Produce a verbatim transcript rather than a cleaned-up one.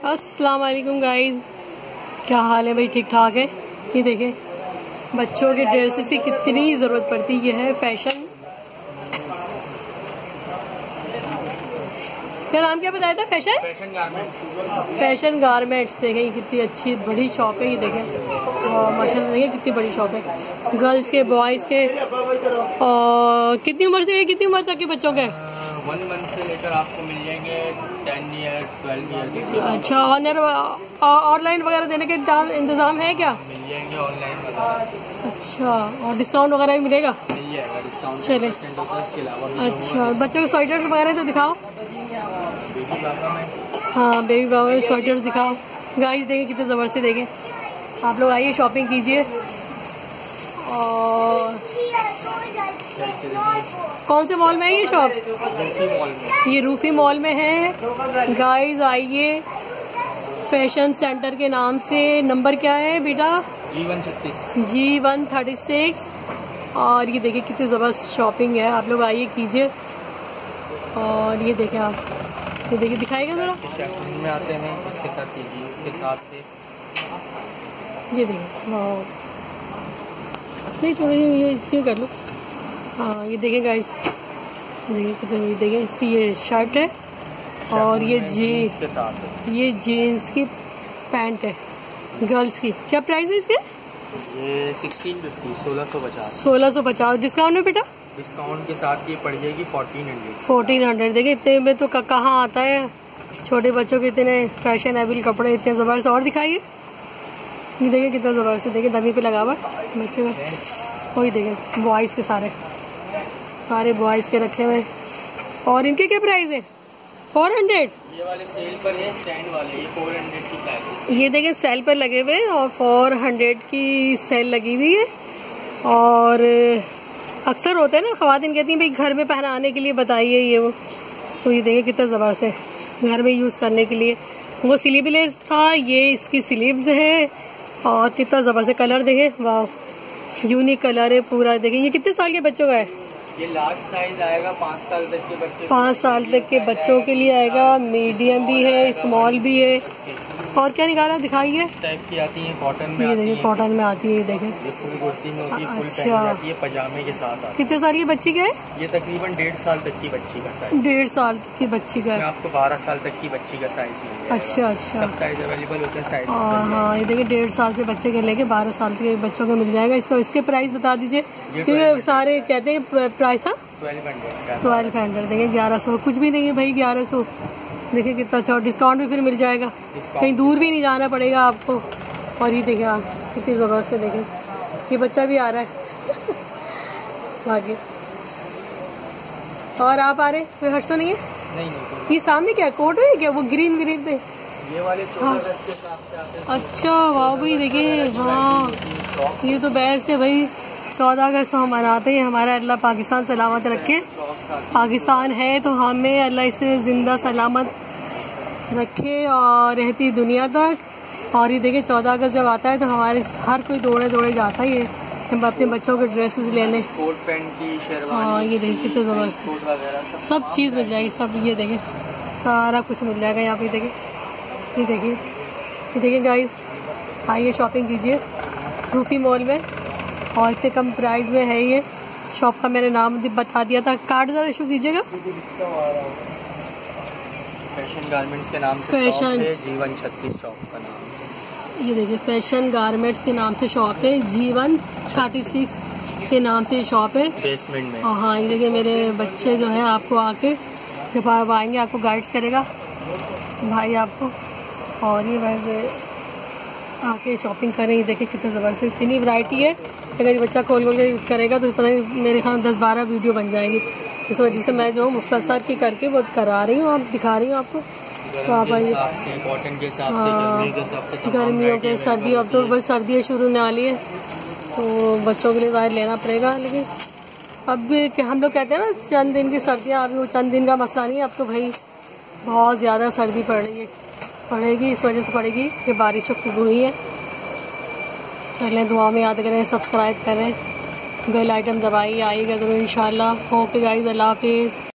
अस्सलाम वालेकुम गाइस, क्या हाल है भाई? ठीक ठाक है। ये देखें बच्चों के ड्रेसेस की कितनी ज़रूरत पड़ती है। ये है फैशन, क्या नाम क्या बताया था? Fashion fashion garments. Fashion garments. देखें ये कितनी अच्छी बड़ी शॉप है। ये देखें माशाल्लाह, देखिए कितनी बड़ी शॉप है। गर्ल्स के, बॉयज़ के, और कितनी उम्र से कितनी उम्र तक के बच्चों के? वन मंथ से लेकर आपको मिल जाएंगे टेन ईयर ट्वेल्व ईयर। अच्छा, ऑनर ऑनलाइन वगैरह देने के इंतजाम है क्या? मिल जाएंगे ऑनलाइन वगैरह। अच्छा, और डिस्काउंट वगैरह भी मिलेगा? मिल जाएगा डिस्काउंट। चले, इसके अलावा अच्छा बच्चों के स्वेटर्स वगैरह तो दिखाओ। बेबी बाबा में हाँ, बेबी बाबा में स्वेटर्स दिखाओ। गाइस देखें कितने ज़बरदस्त, देखें आप लोग आइए शॉपिंग कीजिए। और कौन से मॉल में है ये शॉप? रूफी मॉल में। ये रूफी मॉल में है। गाइस आइए, फैशन सेंटर के नाम से। नंबर क्या है बेटा? जी वन छत्तीस जी वन थर्टी सिक्स। और ये देखिए कितनी ज़बरदस्त शॉपिंग है, आप लोग आइए कीजिए। और ये देखें आप, ये देखिए दिखाएगा मेरा में आते हैं इसके साथ, ये जीन्स के साथ थे। ये देखिए, वाह नहीं थोड़ा ये इसमें कर लो। हाँ ये देखें गाइस, देखिए कितने, ये देखें इसकी ये शर्ट है और ये जीन्स के साथ ये जीन्स की पैंट है गर्ल्स की। क्या प्राइस है इसके? ये सिक्सटीन फिफ्टी सोलह सौ पचास सोलह सौ पचास। डिस्काउंट में बेटा? डिस्काउंट के साथ ये पड़ जाएगी फोर्टीन हंड्रेड। Fourteen hundred. देखिए इतने में तो कहाँ आता है। छोटे बच्चों के इतने फैशनेबल कपड़े, इतने ज़बरदस्त। और दिखाइए, ये देखिए कितना ज़बरदस्त। देखिए डमी पे लगा हुआ है बच्चों का। वही देखें बॉयज़ के सारे सारे बॉयज़ के रखे हुए। और इनके क्या प्राइस है? Four hundred. ये वाले सेल पर है, स्टैंड वाले ये फोर हंड्रेड की प्राइस है। ये देखें सेल पर लगे हुए और फोर हंड्रेड की सेल लगी हुई है। और अक्सर होते हैं ना, ख़वातीन कहती हैं भाई घर में पहनाने के लिए बताइए ये वो। तो ये देखें कितना ज़बरदस्त है घर में यूज़ करने के लिए। वो स्लीवलेस था, ये इसकी स्लीव्स है। और कितना ज़बरदस्त कलर देखें, वाह यूनिक कलर है पूरा। देखें ये कितने साल के बच्चों का है? ये लार्ज साइज आएगा पाँच साल तक के बच्चे पाँच साल तक के बच्चों के लिए आएगा। मीडियम भी है, स्मॉल भी है। और क्या निकाला दिखाइए। इस टाइप की आती है, कॉटन में ये आती देखिए है। कॉटन में आती है। ये देखें ये फुल कुर्ती में होती है, फुल अच्छा। पैंट में आती है, पजामे के साथ आती है। कितने साल की बच्ची का है? ये तकरीबन डेढ़ साल तक की बच्ची का साइज। डेढ़ साल की बच्ची का इसमें है। आपको बारह साल तक की बच्ची का साइज मिल जाएगा। अच्छा अच्छा। सब साइज अवेलेबल होते हैं साइज। हाँ ये देखिए डेढ़ साल से बच्चे के लेके बारह साल के बच्चों को मिल जाएगा। इसका इसके प्राइस बता दीजिए, क्योंकि सारे कहते हैं प्राइस था ट्वेल्व हंड्रेड। Twelve hundred. देखिए ग्यारह सौ कुछ भी नहीं है भाई, ग्यारह सौ। देखिए कितना अच्छा, डिस्काउंट भी फिर मिल जाएगा, कहीं दूर भी नहीं जाना पड़ेगा आपको। और ये देखिए आप कितनी ज़बरदस्त है। देखिए ये बच्चा भी आ रहा है आगे। और आप आ रहे? कोई हर्ष तो नहीं है? नहीं नहीं। ये सामने क्या कोट है क्या? वो ग्रीन ग्रीन पे ये वाले हाँ। के हिसाब से आते हैं। अच्छा वाह भाई, देखिए हाँ ये तो बेस्ट है भाई। चौदह अगस्त तो हम मनाते हैं, हमारा अल्लाह पाकिस्तान सलामत रखे। पाकिस्तान है तो हमें अल्लाह इसे जिंदा सलामत रखे और रहती दुनिया तक। और ये देखिए चौदह अगस्त जब आता है तो हमारे हर कोई दौड़े दौड़े जाता है ये हम अपने बच्चों के ड्रेसेस लेने। कोट पैंट की शेरवानी। हाँ ये देखिए कितने ज़बरदस्त कोट वगैरह सब चीज़ मिल जाएगी। सब ये देखिए सारा कुछ मिल जाएगा यहाँ पे। देखिए ये देखिए ये देखिए गाइस, आइए शॉपिंग कीजिए रूफी मॉल में। और इतने कम प्राइस में है ये शॉप का, मैंने नाम बता दिया था। कार्ड ज़रा इशू कीजिएगा। फैशन गारमेंट्स के नाम से फैशन जीवन छत्तीस शॉप का नाम। ये देखिए फैशन गारमेंट्स के नाम से शॉप है। जीवन थर्टी सिक्स के नाम से शॉप है बेसमेंट में। और हाँ ये देखिए मेरे बच्चे जो है आपको आके जब आप आएंगे आपको गाइड्स करेगा भाई आपको। और ये वैसे आके शॉपिंग करें। ये देखिए कितने ज़बरदस्त इतनी वैरायटी है। अगर ये बच्चा खोल खोल के करेगा तो पता नहीं मेरे ख्याल दस बारह वीडियो बन जाएगी। इस वजह से मैं जो मुख्तसर की करके वो करा रही हूँ, आप दिखा रही हूँ आपको। तो आप आइए। कॉटन के हिसाब से, हाँ गर्मियों के हिसाब से, गर्मियों के, सर्दियों, अब तो बस सर्दियाँ शुरू होने वाली है तो बच्चों के लिए बाहर लेना पड़ेगा। लेकिन अब भी हम लोग कहते हैं ना चंद दिन की सर्दियाँ, अभी वो चंद दिन का मसला नहीं है। अब तो भाई बहुत ज़्यादा सर्दी पड़ रही है, पड़ेगी, इस वजह से पड़ेगी कि बारिश खूब हुई है। चलें दुआ में याद करें, सब्सक्राइब करें, बेल आइटम दबाइए, आइएगा तो इंशाल्लाह। ओके गाइस, अल्लाह हाफिज़।